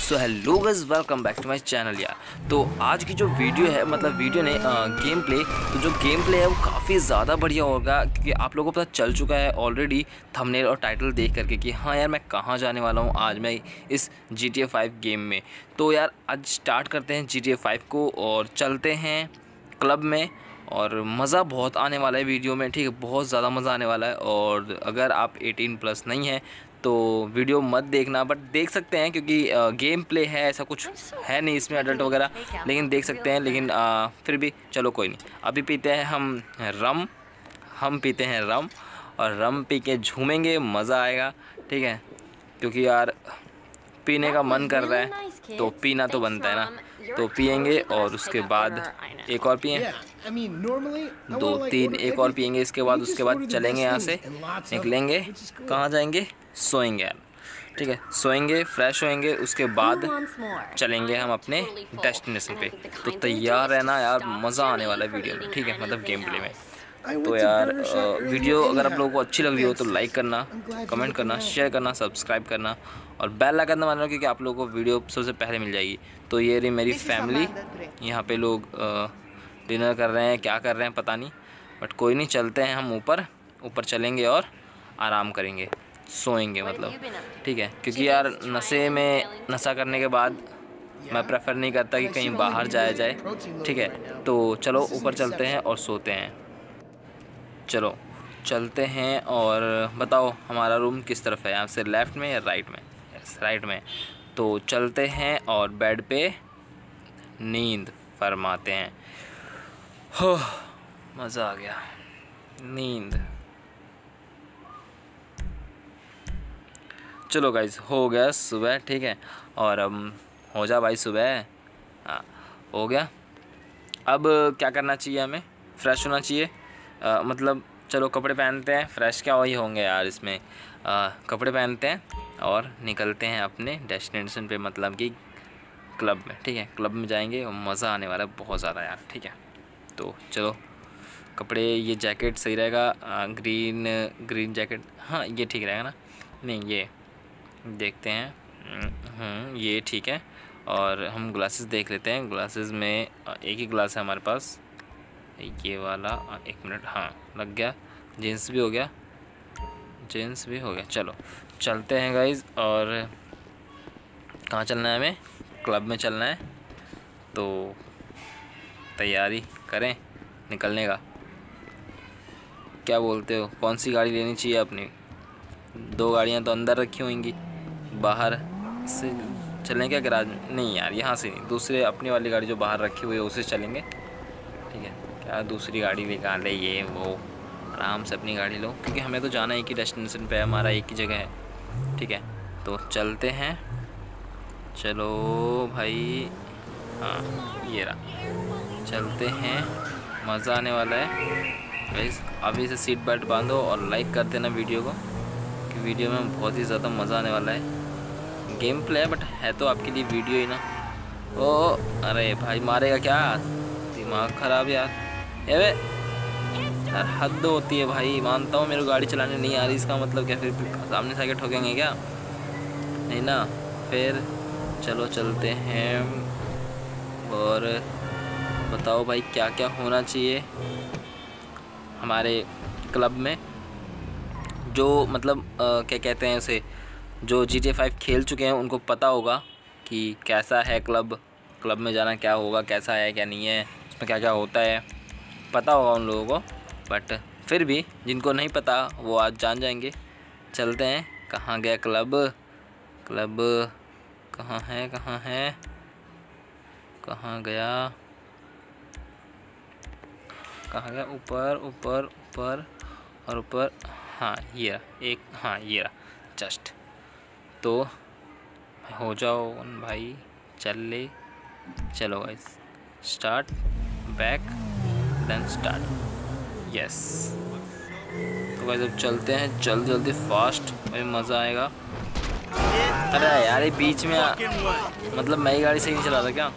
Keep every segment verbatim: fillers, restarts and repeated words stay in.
So hello guys, welcome back to my channel यार। तो आज की जो वीडियो है, मतलब वीडियो ने गेम प्ले, तो जो गेम प्ले है वो काफ़ी ज़्यादा बढ़िया होगा, क्योंकि आप लोगों को पता चल चुका है ऑलरेडी थंबनेल और टाइटल देख करके कि हाँ यार मैं कहाँ जाने वाला हूँ आज मैं इस G T A five game में। तो यार आज स्टार्ट करते हैं जी टी ए फाइव को और चलते हैं क्लब में, और मज़ा बहुत आने वाला है वीडियो में, ठीक है, बहुत ज़्यादा मज़ा आने वाला है। और अगर आप अठारह प्लस नहीं है तो वीडियो मत देखना, बट देख सकते हैं क्योंकि गेम प्ले है, ऐसा कुछ है नहीं इसमें अडल्ट वगैरह, लेकिन देख सकते हैं। लेकिन आ, फिर भी चलो कोई नहीं। अभी पीते हैं हम रम हम पीते हैं रम और रम पी के झूमेंगे, मज़ा आएगा, ठीक है, क्योंकि यार पीने का मन कर रहा है तो पीना तो बनता है ना। तो पियेंगे और उसके बाद एक और पिए, दो तीन एक और पियेंगे, इसके बाद उसके बाद चलेंगे यहाँ से, निकलेंगे, कहाँ जाएंगे, सोएंगे यार, ठीक है, सोएंगे, फ्रेश होएंगे, उसके बाद चलेंगे हम अपने डेस्टिनेशन पे। तो तैयार रहना यार, मज़ा आने वाला है वीडियो में, ठीक है, मतलब गेम प्ले में। तो यार वीडियो अगर आप लोगों को अच्छी लग रही हो तो लाइक करना, कमेंट करना, शेयर करना, सब्सक्राइब करना और बेल आइकन दबाना, क्योंकि आप लोगों को वीडियो सबसे पहले मिल जाएगी। तो ये रही मेरी फैमिली, यहाँ पे लोग डिनर कर रहे हैं, क्या कर रहे हैं पता नहीं, बट कोई नहीं, चलते हैं हम ऊपर ऊपर चलेंगे और आराम करेंगे, सोएंगे मतलब, ठीक है, क्योंकि यार नशे में नशा करने के बाद मैं प्रेफर नहीं करता कि कहीं बाहर जाया जाए, ठीक है। तो चलो ऊपर चलते हैं और सोते हैं। चलो चलते हैं और बताओ हमारा रूम किस तरफ है, यहाँ से लेफ़्ट में या राइट में? यस राइट में। तो चलते हैं और बेड पे नींद फरमाते हैं। हो मज़ा आ गया, नींद। चलो गाइस, हो गया सुबह, ठीक है, और अब हो जा भाई सुबह, हाँ हो गया। अब क्या करना चाहिए, हमें फ्रेश होना चाहिए, आ, मतलब चलो कपड़े पहनते हैं, फ्रेश क्या वही होंगे यार इसमें, आ, कपड़े पहनते हैं और निकलते हैं अपने डेस्टिनेशन पे, मतलब कि क्लब में, ठीक है, क्लब में जाएंगे और मज़ा आने वाला है बहुत ज़्यादा यार, ठीक है। तो चलो कपड़े, ये जैकेट सही रहेगा, आ, ग्रीन ग्रीन जैकेट, हाँ ये ठीक रहेगा ना, नहीं ये देखते हैं, ये ठीक है। और हम ग्लासेस देख लेते हैं, ग्लासेस में एक ही ग्लास है हमारे पास, ये वाला, एक मिनट, हाँ लग गया, जीन्स भी हो गया, जीन्स भी हो गया। चलो चलते हैं गाइज, और कहाँ चलना है हमें? क्लब में चलना है, तो तैयारी करें निकलने का। क्या बोलते हो, कौन सी गाड़ी लेनी चाहिए अपनी? दो गाड़ियाँ तो अंदर रखी होंगी, बाहर से चलें क्या गैराज में? नहीं यार यहाँ से नहीं, दूसरे अपनी वाली गाड़ी जो बाहर रखी हुई है उससे चलेंगे, ठीक है। क्या दूसरी गाड़ी निकाल ले, ये वो, आराम से अपनी गाड़ी लो, क्योंकि हमें तो जाना एक ही डेस्टिनेशन पे है, हमारा एक ही जगह है, ठीक है। तो चलते हैं, चलो भाई, हाँ ये रहा, चलते हैं, मज़ा आने वाला है गाइस। अभी से सीट बेल्ट बांधो और लाइक कर देना वीडियो को, कि वीडियो में बहुत ही ज़्यादा मज़ा आने वाला है। गेम प्ले है बट है तो आपके लिए वीडियो ही ना। ओ अरे भाई मारेगा क्या, दिमाग ख़राब यार, ये यार हद होती है भाई, मानता हूँ मेरे गाड़ी चलाने नहीं आ रही, इसका मतलब क्या फिर सामने से आके ठोकेंगे क्या? नहीं ना, फिर चलो चलते हैं। और बताओ भाई क्या क्या होना चाहिए हमारे क्लब में, जो मतलब आ, क्या कहते हैं उसे, जो जी टी ए फाइव खेल चुके हैं उनको पता होगा कि कैसा है क्लब, क्लब में जाना क्या होगा, कैसा है क्या नहीं है, उसमें क्या क्या होता है, पता होगा उन लोगों को। बट फिर भी जिनको नहीं पता वो आज जान जाएंगे। चलते हैं, कहाँ गया क्लब, क्लब कहाँ है, कहाँ है, कहाँ गया, कहाँ गया, ऊपर ऊपर ऊपर और ऊपर, हाँ ये रहा एक, हाँ ये रहा जस्ट। तो हो जाओ भाई, चल ले, चलो guys, start, back, then start, yes. तो गाइस अब चलते हैं जल्दी जल्दी, फास्ट, भाई मज़ा आएगा। अरे यार ये बीच में आ, मतलब मैं ही गाड़ी सही नहीं चला रहा क्या?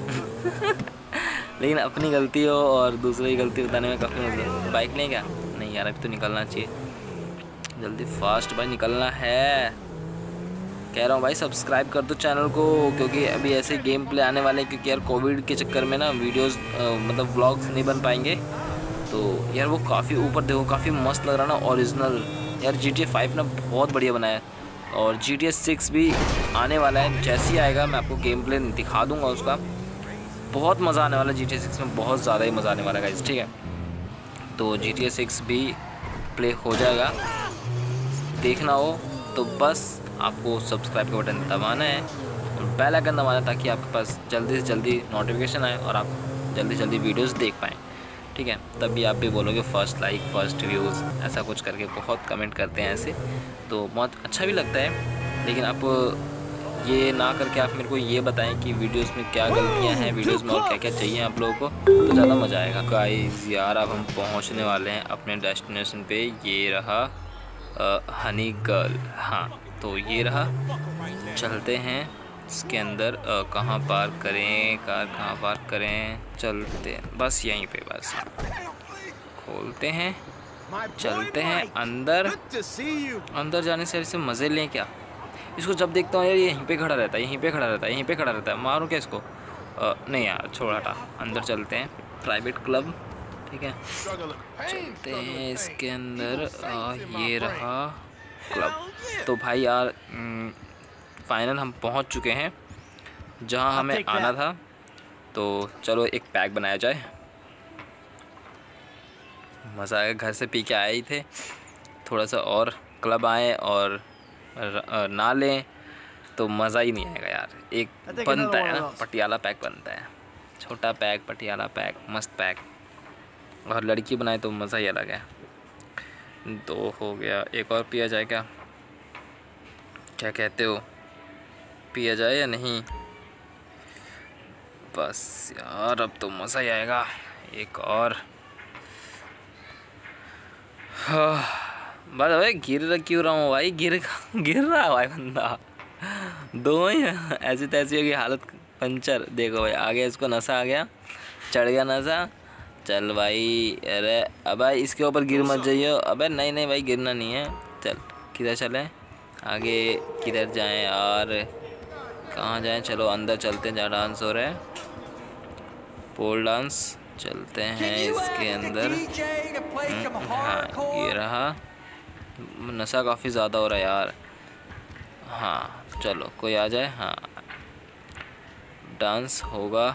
लेकिन अपनी गलती हो और दूसरे की गलती बताने में काफ़ी मजा। बाइक नहीं क्या? नहीं यार अभी तो निकलना चाहिए, जल्दी फास्ट भाई निकलना है। कह रहा हूँ भाई सब्सक्राइब कर दो चैनल को, क्योंकि अभी ऐसे गेम प्ले आने वाले हैं। क्योंकि यार कोविड के चक्कर में ना वीडियोस मतलब व्लॉग्स नहीं बन पाएंगे। तो यार वो काफ़ी ऊपर देखो, काफ़ी मस्त लग रहा ना ओरिजिनल। यार जी टी ए फाइव ना बहुत बढ़िया बना है, और जी टी ए सिक्स भी आने वाला है। जैसे ही आएगा मैं आपको गेम प्ले दिखा दूँगा उसका। बहुत मज़ा आने वाला है जी टी ए सिक्स में, बहुत ज़्यादा ही मज़ा आने वाला है गाइस, ठीक है। तो जी टी ए सिक्स भी प्ले हो जाएगा। देखना हो तो बस आपको सब्सक्राइब का बटन दबाना है और बेल आइकन दबाना है, ताकि आपके पास जल्दी से जल्दी नोटिफिकेशन आए और आप जल्दी से जल्दी वीडियोस देख पाएँ, ठीक है। तभी आप भी बोलोगे फर्स्ट लाइक फर्स्ट व्यूज़, ऐसा कुछ करके बहुत कमेंट करते हैं ऐसे, तो बहुत अच्छा भी लगता है। लेकिन आप ये ना करके आप मेरे को ये बताएं कि वीडियोस में क्या गलतियां हैं, वीडियोस में और क्या क्या चाहिए आप लोगों को, तो ज़्यादा मज़ा आएगा गाइस। यार अब हम पहुंचने वाले हैं अपने डेस्टिनेशन पे। ये रहा आ, हनी गर्ल, हाँ तो ये रहा। चलते हैं इसके अंदर। कहाँ पार्क करें, कार कहाँ पार्क करें, चलते हैं बस यहीं पे, बस खोलते हैं, चलते हैं अंदर। अंदर जाने से ऐसे मज़े लें क्या। इसको जब देखता हूँ यार ये यहीं पे खड़ा रहता है, यहीं पे खड़ा रहता है, यहीं पे खड़ा रहता है, मारूँ क्या इसको। आ, नहीं यार छोड़ हटा, अंदर चलते हैं। प्राइवेट क्लब, ठीक है, चलते हैं इसके अंदर। आ, ये रहा क्लब। तो भाई यार फाइनल हम पहुंच चुके हैं जहां हमें आना था। तो चलो एक पैक बनाया जाए, मज़ा आएगा। घर से पी के आए ही थे, थोड़ा सा और क्लब आए और ना लें तो मज़ा ही नहीं आएगा यार। एक बनता है ना पटियाला पैक बनता है, छोटा पैक पटियाला पैक, मस्त पैक, और लड़की बनाए तो मज़ा ही अलग है। दो हो गया, एक और पिया जाए क्या, क्या कहते हो, पिया जाए या नहीं। बस यार अब तो मज़ा ही आएगा, एक और। हाँ बस भाई गिर क्यों रहा हूँ भाई, गिर गिर रहा है भाई बंदा। दो ही ऐसी तैसी होगी हालत पंचर। देखो भाई आगे इसको नशा आ गया, चढ़ गया नशा। चल भाई, अरे अब भाई इसके ऊपर गिर मत जाइए। अबे नहीं नहीं भाई गिरना नहीं है। चल किधर चलें, आगे किधर जाएं यार, कहाँ जाएं। चलो अंदर चलते हैं जहाँ डांस हो रहा है, पोल डांस। चलते हैं इसके अंदर। हाँ ये रहा, नशा काफ़ी ज़्यादा हो रहा है यार। हाँ चलो कोई आ जाए। हाँ डांस होगा,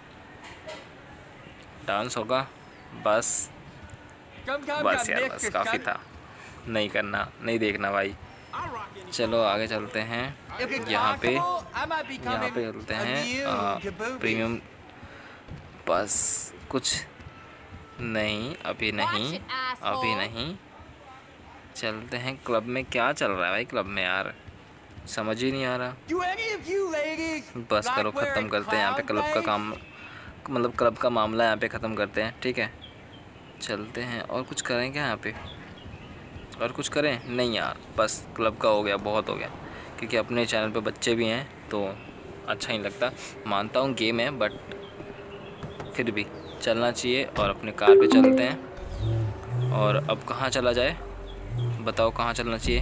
डांस होगा, बस बस यार बस काफ़ी था, नहीं करना, नहीं देखना भाई। चलो आगे चलते हैं। यहाँ पे यहाँ पे चलते हैं आ, प्रीमियम। बस कुछ नहीं, अभी नहीं, अभी नहीं। चलते हैं क्लब में। क्या चल रहा है भाई क्लब में यार, समझ ही नहीं आ रहा। बस करो, ख़त्म करते हैं यहाँ पे क्लब का काम, मतलब क्लब का मामला यहाँ पे ख़त्म करते हैं, ठीक है। चलते हैं, और कुछ करें क्या यहाँ पे, और कुछ करें नहीं यार, बस क्लब का हो गया, बहुत हो गया। क्योंकि अपने चैनल पे बच्चे भी हैं तो अच्छा नहीं लगता। मानता हूँ गेम है, बट फिर भी चलना चाहिए। और अपने कार पे चलते हैं। और अब कहाँ चला जाए बताओ, कहाँ चलना चाहिए।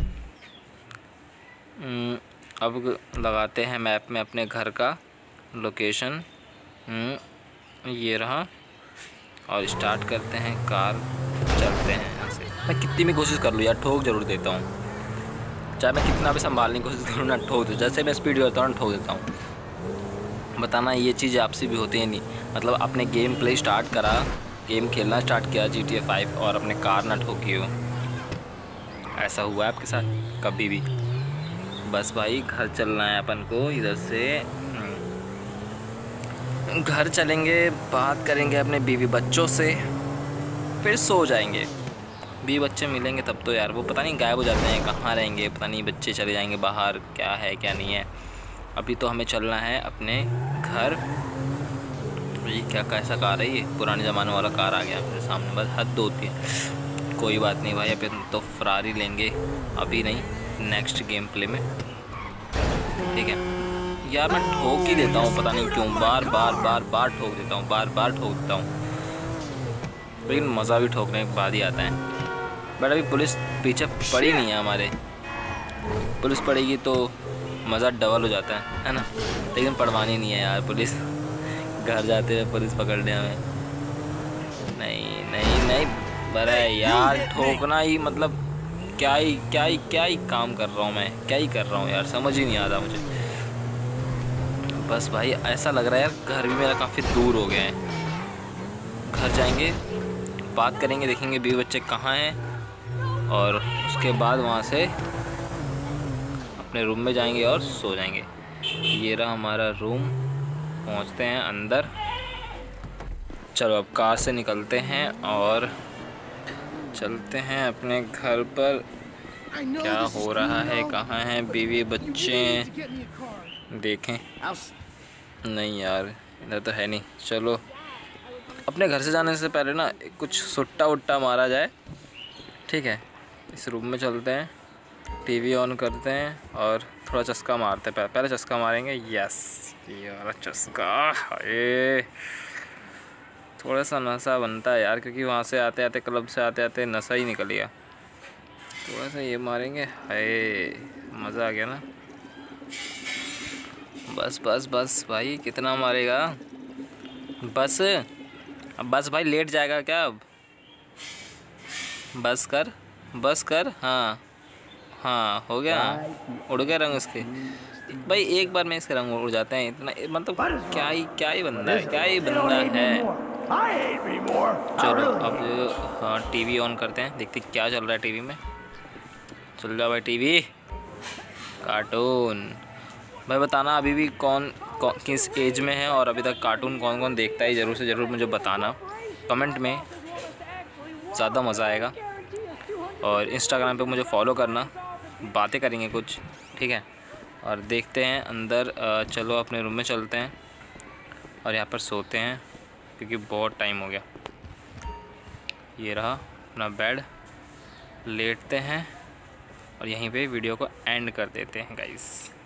अब लगाते हैं मैप में अपने घर का लोकेशन, ये रहा, और स्टार्ट करते हैं कार, चलते हैं यहाँ से। मैं कितनी भी कोशिश कर लूँ यार, ठोक ज़रूर देता हूँ। चाहे मैं कितना भी संभालने की कोशिश करूँ ना, ठोक दूँ। जैसे मैं स्पीड करता हूँ ठोक देता हूँ। बताना ये चीज़ आपसे भी होती है नहीं, मतलब आपने गेम प्ले स्टार्ट करा, गेम खेलना स्टार्ट किया जी टी ए फाइव, और अपने कार ना ठोकी हो। ऐसा हुआ है आपके साथ कभी भी? बस भाई घर चलना है अपन को इधर से। घर चलेंगे, बात करेंगे अपने बीवी बच्चों से, फिर सो जाएंगे। बीवी बच्चे मिलेंगे तब तो यार वो पता नहीं गायब हो जाते हैं, कहाँ रहेंगे पता नहीं, बच्चे चले जाएंगे बाहर, क्या है क्या नहीं है। अभी तो हमें चलना है अपने घर। ये क्या कैसा कार है, ये पुराने ज़माने वाला कार आ गया मेरे सामने, बस हद होती है। कोई बात नहीं भाई, अभी तो फरारी लेंगे, अभी नहीं, नेक्स्ट गेम प्ले में, ठीक है। यार मैं ठोक ही देता हूँ, पता नहीं क्यों, बार बार बार बार ठोक देता हूँ, बार बार ठोक देता हूँ, लेकिन मज़ा भी ठोकने के बाद ही आता है। बट अभी पुलिस पीछे पड़ी नहीं है हमारे। पुलिस पड़ेगी तो मज़ा डबल हो जाता है है ना। लेकिन पढ़वानी नहीं है यार पुलिस, घर जाते हुए पुलिस पकड़ ले हमें। नहीं नहीं नहीं बड़ा यार, ठोकना ही मतलब क्या ही क्या ही क्या ही काम कर रहा हूँ मैं, क्या ही कर रहा हूँ यार, समझ ही नहीं आता मुझे। बस भाई ऐसा लग रहा है यार घर भी मेरा काफ़ी दूर हो गया है। घर जाएंगे, बात करेंगे, देखेंगे बीवी बच्चे कहाँ हैं, और उसके बाद वहाँ से अपने रूम में जाएंगे और सो जाएंगे। ये रहा हमारा रूम, पहुँचते हैं अंदर। चलो अब कार से निकलते हैं और चलते हैं अपने घर पर। क्या हो रहा है, कहाँ हैं बीवी बच्चे, देखें। नहीं यार इधर तो है नहीं। चलो अपने घर से जाने से पहले ना कुछ सुट्टा वुट्टा मारा जाए, ठीक है। इस रूम में चलते हैं, टीवी ऑन करते हैं और थोड़ा चस्का मारते हैं। पहले चस्का मारेंगे। यस ये वाला चस्का, हाय थोड़ा सा नशा बनता है यार, क्योंकि वहाँ से आते आते क्लब से आते आते नशा ही निकल गया। थोड़ा सा ये मारेंगे, हाय मज़ा आ गया ना। बस बस बस भाई कितना मारेगा, बस अब बस भाई, लेट जाएगा क्या अब, बस कर बस कर। हाँ हाँ हो गया, उड़ गए रंग उसके भाई, एक बार में इसके रंग उड़ जाते हैं इतना, मतलब क्या ही क्या ही बंदा है, क्या ही बंदा है। चलो अब हाँ टीवी ऑन करते हैं, देखते क्या चल रहा है टीवी में। चल जाओ भाई टीवी, कार्टून। भाई बताना अभी भी कौन, कौन किस एज में है और अभी तक कार्टून कौन कौन देखता है, ज़रूर से ज़रूर मुझे बताना कमेंट में, ज़्यादा मज़ा आएगा। और इंस्टाग्राम पे मुझे फॉलो करना, बातें करेंगे कुछ, ठीक है। और देखते हैं अंदर, चलो अपने रूम में चलते हैं और यहाँ पर सोते हैं क्योंकि बहुत टाइम हो गया। ये रहा अपना बेड, लेटते हैं और यहीं पे वीडियो को एंड कर देते हैं गाइस।